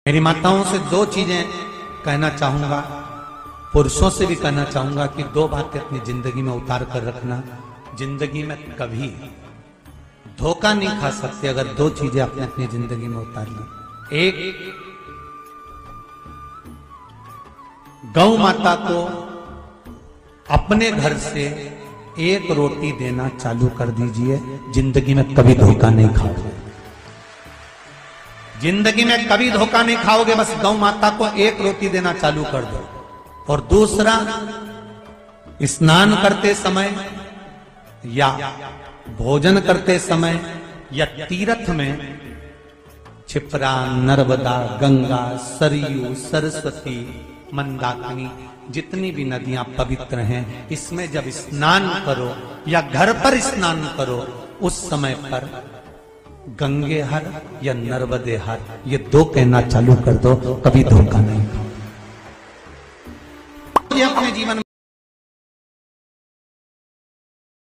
मेरी माताओं से दो चीजें कहना चाहूंगा, पुरुषों से भी कहना चाहूंगा कि दो बातें अपनी जिंदगी में उतार कर रखना। जिंदगी में कभी धोखा नहीं खा सकते अगर दो चीजें आपने अपनी जिंदगी में उतार ली। एक, गौ माता को अपने घर से एक रोटी देना चालू कर दीजिए, जिंदगी में कभी धोखा नहीं खाओगे। जिंदगी में कभी धोखा नहीं खाओगे, बस गौ माता को एक रोटी देना चालू कर दो। और दूसरा, स्नान करते समय या भोजन करते समय या तीर्थ में क्षिप्रा, नर्मदा, गंगा, सरयू, सरस्वती, मंदाकिनी, जितनी भी नदियां पवित्र हैं, इसमें जब स्नान करो या घर पर स्नान करो, उस समय पर गंगे हर या नर्मदे हर, ये दो कहना चालू कर दो, कभी धोखा नहीं। अपने जीवन